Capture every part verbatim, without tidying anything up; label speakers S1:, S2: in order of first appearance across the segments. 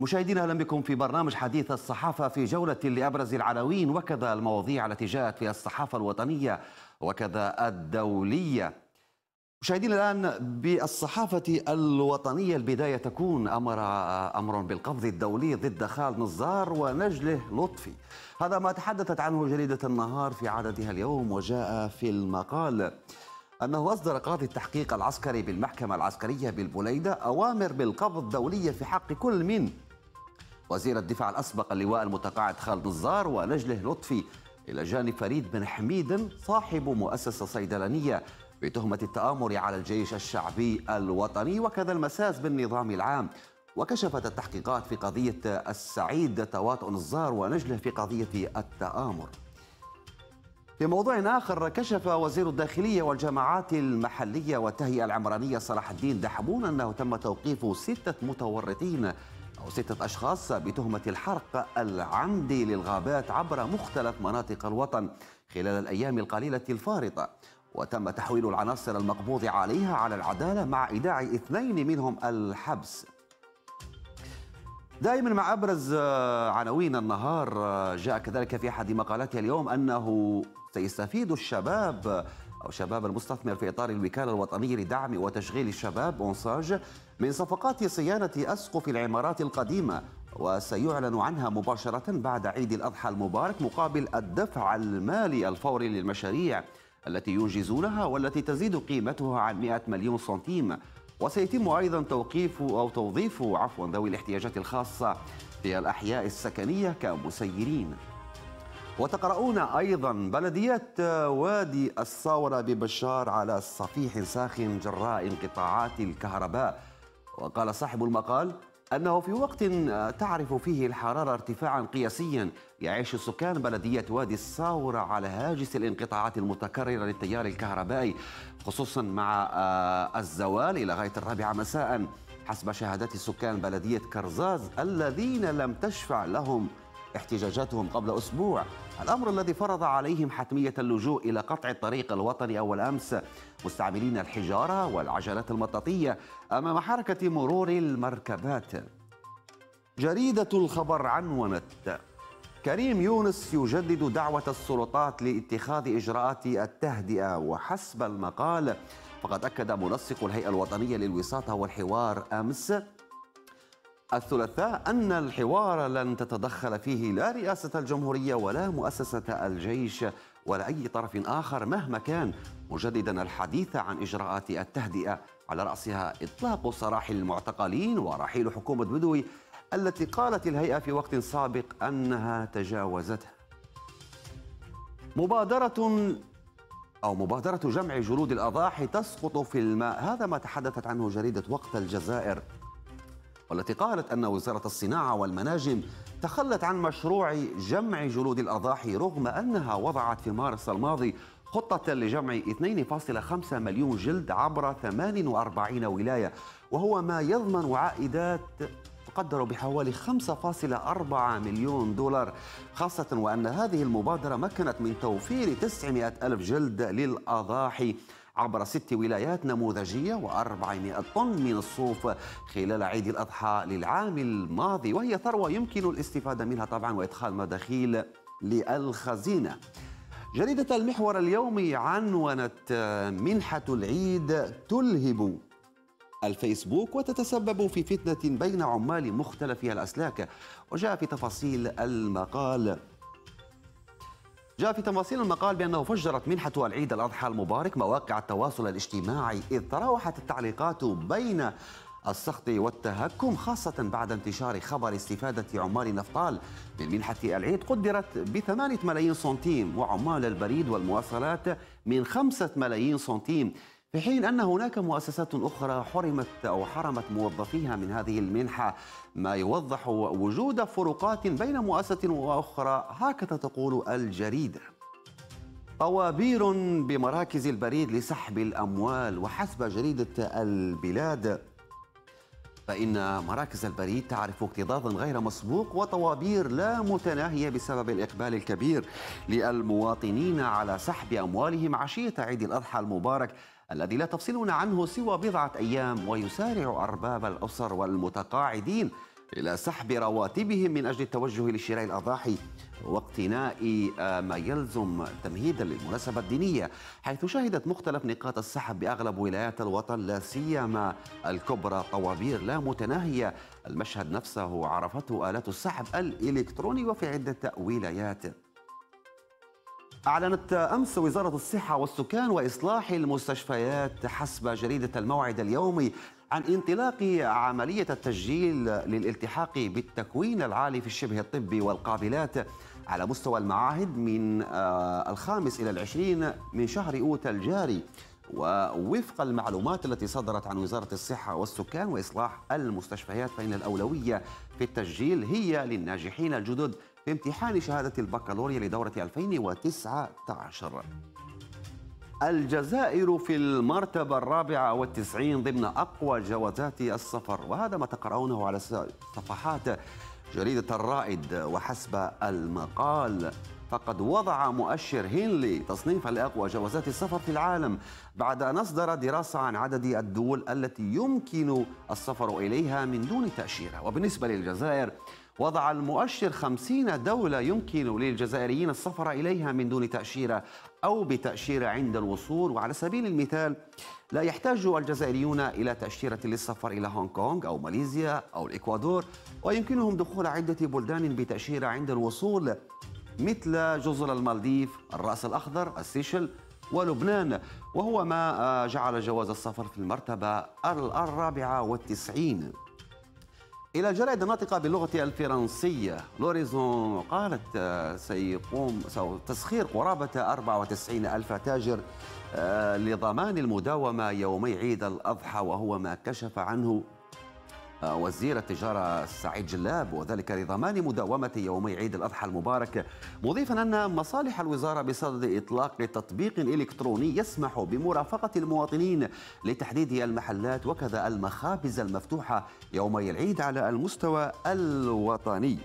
S1: مشاهدينا اهلا بكم في برنامج حديث الصحافه في جوله لابرز العناوين وكذا المواضيع التي جاءت في الصحافه الوطنيه وكذا الدوليه. مشاهدينا الان بالصحافه الوطنيه البدايه تكون امر امر بالقبض الدولي ضد خالد نزار ونجله لطفي. هذا ما تحدثت عنه جريده النهار في عددها اليوم، وجاء في المقال أنه أصدر قاضي التحقيق العسكري بالمحكمة العسكرية بالبليدة أوامر بالقبض الدولية في حق كل من وزير الدفاع الأسبق اللواء المتقاعد خالد نزار ونجله لطفي، إلى جانب فريد بن حميد صاحب مؤسسة صيدلانية بتهمة التآمر على الجيش الشعبي الوطني وكذا المساس بالنظام العام. وكشفت التحقيقات في قضية السعيد تواطؤ نزار ونجله في قضية التآمر. في موضوع آخر، كشف وزير الداخلية والجماعات المحلية والتهيئة العمرانية صلاح الدين دحبون أنه تم توقيف ستة متورطين أو ستة أشخاص بتهمة الحرق العمدي للغابات عبر مختلف مناطق الوطن خلال الأيام القليلة الفارطة، وتم تحويل العناصر المقبوض عليها على العدالة مع إيداع اثنين منهم الحبس. دائما مع أبرز عناوين النهار، جاء كذلك في أحد مقالاتها اليوم أنه سيستفيد الشباب أو شباب المستثمر في إطار الوكالة الوطنية لدعم وتشغيل الشباب أونساج من صفقات صيانة أسقف العمارات القديمة، وسيعلن عنها مباشرة بعد عيد الأضحى المبارك مقابل الدفع المالي الفوري للمشاريع التي ينجزونها والتي تزيد قيمتها عن مئة مليون سنتيم. وسيتم أيضا توقيف أو توظيف عفوا ذوي الاحتياجات الخاصة في الأحياء السكنية كمسيرين. وتقرؤون أيضا بلدية وادي الصاورة ببشار على صفيح ساخن جراء انقطاعات الكهرباء. وقال صاحب المقال أنه في وقت تعرف فيه الحرارة ارتفاعا قياسيا يعيش سكان بلدية وادي الصاورة على هاجس الانقطاعات المتكررة للتيار الكهربائي، خصوصا مع الزوال إلى غاية الرابعة مساء، حسب شهادات سكان بلدية كرزاز الذين لم تشفع لهم احتجاجاتهم قبل أسبوع، الأمر الذي فرض عليهم حتمية اللجوء إلى قطع الطريق الوطني أول أمس مستعملين الحجارة والعجلات المطاطية أمام حركة مرور المركبات. جريدة الخبر عنونت: كريم يونس يجدد دعوة السلطات لاتخاذ إجراءات التهدئة. وحسب المقال فقد أكد منسق الهيئة الوطنية للوساطة والحوار أمس الثلاثاء أن الحوار لن تتدخل فيه لا رئاسة الجمهورية ولا مؤسسة الجيش ولا أي طرف آخر مهما كان، مجددا الحديث عن إجراءات التهدئة على رأسها إطلاق سراح المعتقلين ورحيل حكومة بدوي التي قالت الهيئة في وقت سابق أنها تجاوزتها. مبادرة أو مبادرة جمع جلود الأضاحي تسقط في الماء، هذا ما تحدثت عنه جريدة وقت الجزائر، والتي قالت أن وزارة الصناعة والمناجم تخلت عن مشروع جمع جلود الأضاحي رغم أنها وضعت في مارس الماضي خطة لجمع اثنين فاصلة خمسة مليون جلد عبر ثمان وأربعين ولاية، وهو ما يضمن عائدات تقدر بحوالي خمسة فاصلة أربعة مليون دولار، خاصة وأن هذه المبادرة مكنت من توفير تسعمئة ألف جلد للأضاحي عبر ست ولايات نموذجية وأربعمئة طن من الصوف خلال عيد الأضحى للعام الماضي، وهي ثروة يمكن الاستفادة منها طبعا وإدخال مداخيل للخزينة. جريدة المحور اليومي عنونت: منحة العيد تلهب الفيسبوك وتتسبب في فتنة بين عمال مختلف الأسلاك. وجاء في تفاصيل المقال جاء في تفاصيل المقال بأنه فجرت منحة العيد الأضحى المبارك مواقع التواصل الاجتماعي، إذ تراوحت التعليقات بين السخط والتهكم، خاصة بعد انتشار خبر استفادة عمال نفطال من منحة العيد قدرت بثمانية ملايين سنتيم وعمال البريد والمواصلات من خمسة ملايين سنتيم، في حين أن هناك مؤسسات أخرى حرمت أو حرمت موظفيها من هذه المنحة، ما يوضح وجود فروقات بين مؤسسة وأخرى، هكذا تقول الجريدة. طوابير بمراكز البريد لسحب الأموال. وحسب جريدة البلاد فإن مراكز البريد تعرف اكتظاظا غير مسبوق وطوابير لا متناهية بسبب الإقبال الكبير للمواطنين على سحب أموالهم عشية عيد الأضحى المبارك الذي لا تفصلون عنه سوى بضعة أيام، ويسارع أرباب الأسر والمتقاعدين إلى سحب رواتبهم من أجل التوجه لشراء الأضاحي واقتناء ما يلزم تمهيدا للمناسبة الدينية، حيث شهدت مختلف نقاط السحب بأغلب ولايات الوطن لا سيما الكبرى طوابير لا متناهية. المشهد نفسه عرفته آلات السحب الإلكتروني وفي عدة ولايات. أعلنت أمس وزارة الصحة والسكان وإصلاح المستشفيات حسب جريدة الموعد اليومي عن انطلاق عملية التسجيل للالتحاق بالتكوين العالي في الشبه الطبي والقابلات على مستوى المعاهد من الخامس إلى العشرين من شهر أوت الجاري. ووفق المعلومات التي صدرت عن وزارة الصحة والسكان وإصلاح المستشفيات، فإن الأولوية في التسجيل هي للناجحين الجدد في امتحان شهادة البكالوريا لدورة ألفين وتسعة عشر. الجزائر في المرتبة الرابعة والتسعين ضمن أقوى جوازات السفر، وهذا ما تقرؤونه على صفحات جريدة الرائد. وحسب المقال فقد وضع مؤشر هنلي تصنيفا لأقوى جوازات السفر في العالم بعد أن أصدر دراسة عن عدد الدول التي يمكن السفر إليها من دون تأشيرة. وبالنسبة للجزائر وضع المؤشر خمسين دولة يمكن للجزائريين السفر إليها من دون تأشيرة أو بتأشيرة عند الوصول. وعلى سبيل المثال لا يحتاج الجزائريون إلى تأشيرة للسفر إلى هونغ كونغ أو ماليزيا أو الإكوادور، ويمكنهم دخول عدة بلدان بتأشيرة عند الوصول مثل جزر المالديف، الرأس الأخضر، السيشل ولبنان، وهو ما جعل جواز السفر في المرتبة الرابعة والتسعين. إلى الجرائد الناطقة باللغة الفرنسية، لوريزون قالت سيقوم تسخير قرابة أربعة وتسعين ألف تاجر لضمان المداومة يومي عيد الأضحى، وهو ما كشف عنه وزير التجارة سعيد جلاب، وذلك لضمان مداومة يومي عيد الأضحى المبارك، مضيفا أن مصالح الوزارة بصدد إطلاق تطبيق إلكتروني يسمح بمرافقة المواطنين لتحديد المحلات وكذا المخابز المفتوحة يومي العيد على المستوى الوطني.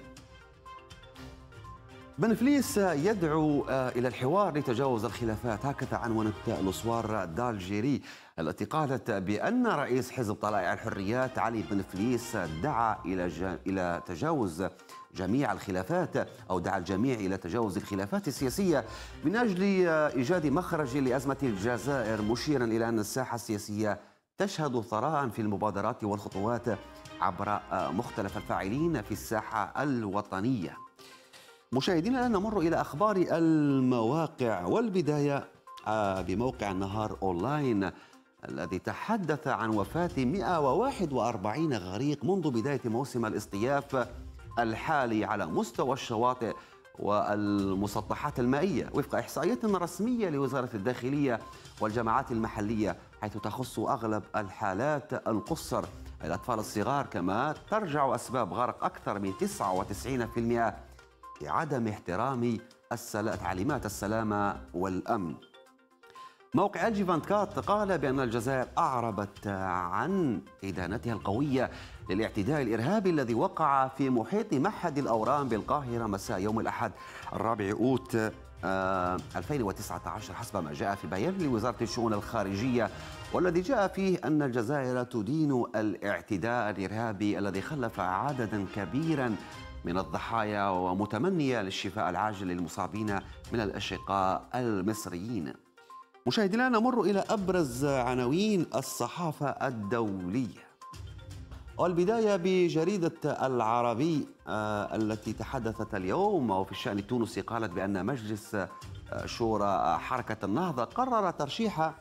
S1: بنفليس يدعو إلى الحوار لتجاوز الخلافات، هكذا عنونت الأسوار دالجيري التي قالت بأن رئيس حزب طلائع الحريات علي بنفليس دعا إلى إلى تجاوز جميع الخلافات أو دعا الجميع إلى تجاوز الخلافات السياسية من أجل إيجاد مخرج لأزمة الجزائر، مشيرا إلى أن الساحة السياسية تشهد ثراء في المبادرات والخطوات عبر مختلف الفاعلين في الساحة الوطنية. مشاهدينا الآن نمر إلى أخبار المواقع، والبداية بموقع النهار أونلاين الذي تحدث عن وفاة مئة وواحد وأربعين غريق منذ بداية موسم الاصطياف الحالي على مستوى الشواطئ والمسطحات المائية، وفق إحصائيات رسمية لوزارة الداخلية والجماعات المحلية، حيث تخص أغلب الحالات القُصّر الأطفال الصغار. كما ترجع أسباب غرق أكثر من تسعة وتسعين بالمئة لعدم احترام تعليمات السلامة والأمن. موقع الجي فانتكات قال بأن الجزائر أعربت عن إدانتها القوية للاعتداء الإرهابي الذي وقع في محيط معهد الأورام بالقاهرة مساء يوم الأحد الرابع أوت ألفين وتسعة عشر، حسب ما جاء في بيان لوزارة الشؤون الخارجية، والذي جاء فيه أن الجزائر تدين الاعتداء الإرهابي الذي خلف عددا كبيرا من الضحايا، ومتمنية للشفاء العاجل للمصابين من الأشقاء المصريين. مشاهدينا نمر إلى أبرز عناوين الصحافة الدولية، والبداية بجريدة العربي التي تحدثت اليوم وفي الشأن التونسي. قالت بأن مجلس شورى حركة النهضة قرر ترشيح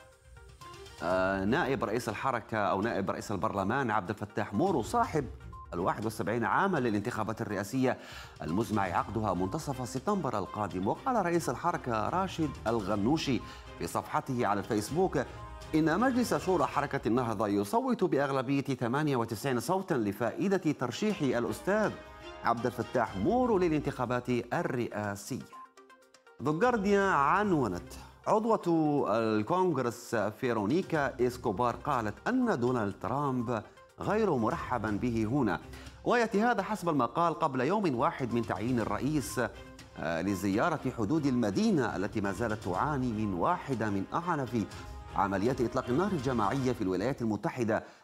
S1: نائب رئيس الحركة أو نائب رئيس البرلمان عبد الفتاح مورو صاحب الواحد والسبعين عاما للانتخابات الرئاسية المزمع عقدها منتصف سبتمبر القادم. وقال رئيس الحركة راشد الغنوشي في صفحته على الفيسبوك إن مجلس شورى حركة النهضة يصوت بأغلبية ثمانية وتسعين صوتا لفائدة ترشيح الأستاذ عبد الفتاح مورو للانتخابات الرئاسية. ذا جارديان عنونت عضوة الكونغرس فيرونيكا إسكوبار قالت أن دونالد ترامب غير مرحبا به هنا، ويأتي هذا حسب المقال قبل يوم واحد من تعيين الرئيس لزيارة حدود المدينة التي ما زالت تعاني من واحدة من أعنف عمليات إطلاق النار الجماعية في الولايات المتحدة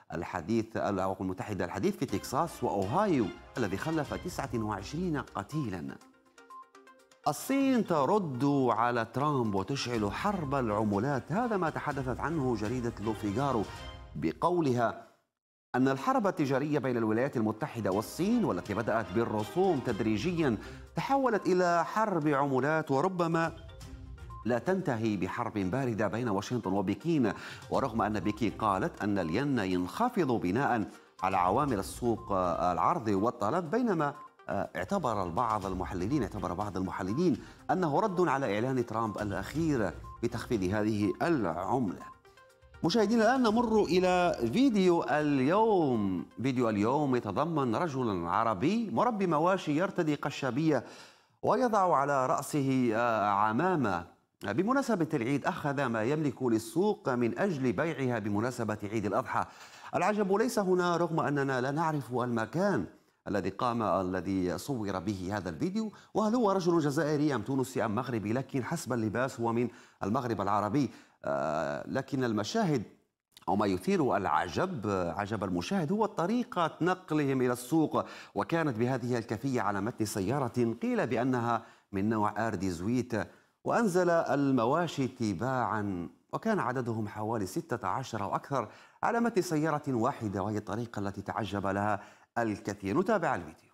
S1: الحديث الأمم المتحدة الحديث في تكساس وأوهايو الذي خلف تسعة وعشرين قتيلا. الصين ترد على ترامب وتشعل حرب العملات، هذا ما تحدثت عنه جريدة لوفيغارو بقولها أن الحرب التجارية بين الولايات المتحدة والصين والتي بدأت بالرسوم تدريجيا تحولت إلى حرب عملات وربما لا تنتهي بحرب باردة بين واشنطن وبكين. ورغم أن بكين قالت أن الين ينخفض بناء على عوامل السوق العرض والطلب، بينما اعتبر البعض المحللين اعتبر بعض المحللين أنه رد على إعلان ترامب الأخير بتخفيض هذه العملة. مشاهدينا الآن نمر إلى فيديو اليوم. فيديو اليوم يتضمن رجل عربي مربي مواشي يرتدي قشابية ويضع على رأسه عمامة بمناسبة العيد، أخذ ما يملك للسوق من أجل بيعها بمناسبة عيد الأضحى. العجب ليس هنا، رغم أننا لا نعرف المكان الذي قام الذي صور به هذا الفيديو، وهل هو رجل جزائري أم تونسي أم مغربي، لكن حسب اللباس هو من المغرب العربي. آه لكن المشاهد أو ما يثير العجب عجب المشاهد هو طريقة نقلهم إلى السوق، وكانت بهذه الكيفية على متن سيارة قيل بأنها من نوع آردي زويت، وأنزل المواشي تباعا وكان عددهم حوالي ستة عشر أو أكثر على متن سيارة واحدة، وهي الطريقة التي تعجب لها الكثير. نتابع الفيديو.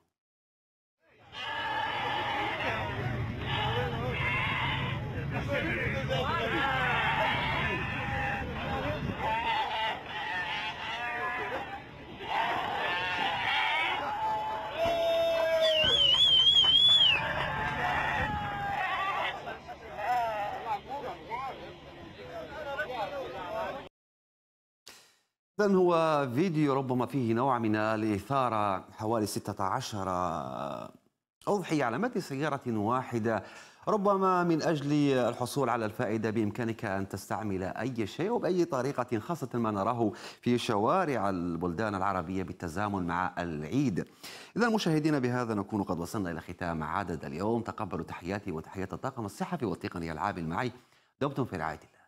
S1: إذن هو فيديو ربما فيه نوع من الإثارة، حوالي ستة عشر أضحية على متن سيارة واحدة، ربما من أجل الحصول على الفائدة بإمكانك أن تستعمل أي شيء وبأي طريقة، خاصة ما نراه في شوارع البلدان العربية بالتزامن مع العيد. إذا مشاهدينا بهذا نكون قد وصلنا إلى ختام عدد اليوم. تقبلوا تحياتي وتحيات الطاقم الصحفي والتقني العامل معي. دمتم في رعاية الله.